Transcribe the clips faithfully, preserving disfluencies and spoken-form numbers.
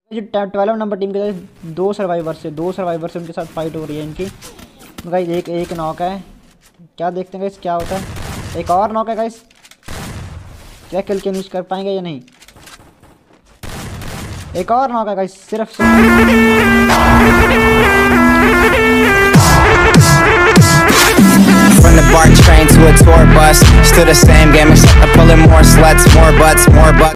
जो twelve number team के दो सर्वाइवर से दो सर्वाइवर से उनके साथ फाइट हो रही है इनकी। गाइस एक एक नॉक है, क्या देखते हैं गाइस क्या होता है। एक और नॉक है गाइस, क्या किल के फिनिश कर पाएंगे या नहीं। एक और नॉक है गाइस सिर्फ। From the BART train to a tour bus, still the same game except I'm pulling more sluts, more butts, more bucks.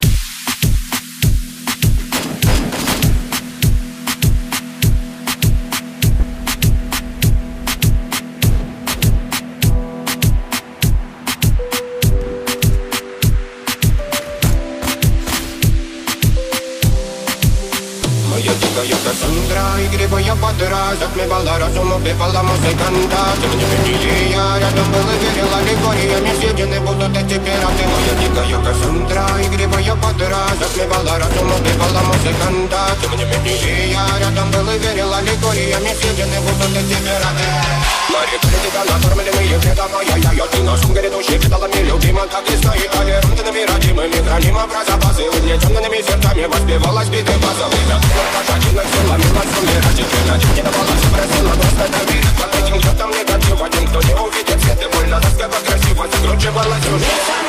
Моя дикая Кассандра, игривая подра, затмевала разум, убивала музыканта. Тем не менее я рядом был и верила легориями, съедены будут эти пираты. Моя дикая Кассандра, игривая подра, затмевала разум, убивала музыканта. Тем не менее я рядом был и верила легориями, съедены будут эти пираты. Нарекали тебя накормленные предавая я, я ты нашим грядущий кидалами любима, как и сна и толерантными родимыми, хранимо про запасы, увлеченными сердцами воспевалась биты базовыми. Пожадилась, ломилась, умирать, иначе не давалась, просила просто доверить. Под этим чертом негатив, один, кто не увидит свет и больно, ласково, красиво закручивалась уже.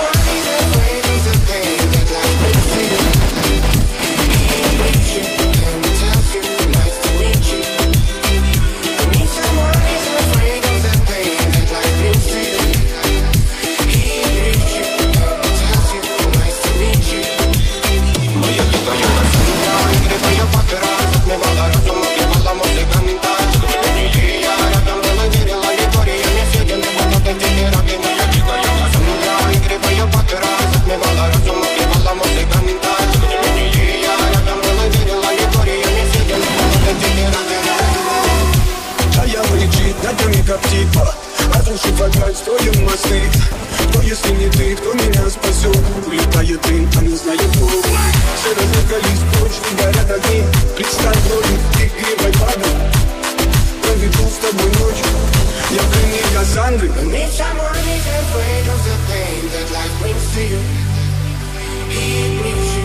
Разрушив опять, строим мосты. Кто, если не ты, кто меня спасет? Улетает дым, а не знает кто. Все разыгрались прочь, не горят огни. Представь роли игривой пады. Проведу с тобой ночь, я пленник Кассандры. Need someone who's afraid of the pain that life brings to you. He brings you.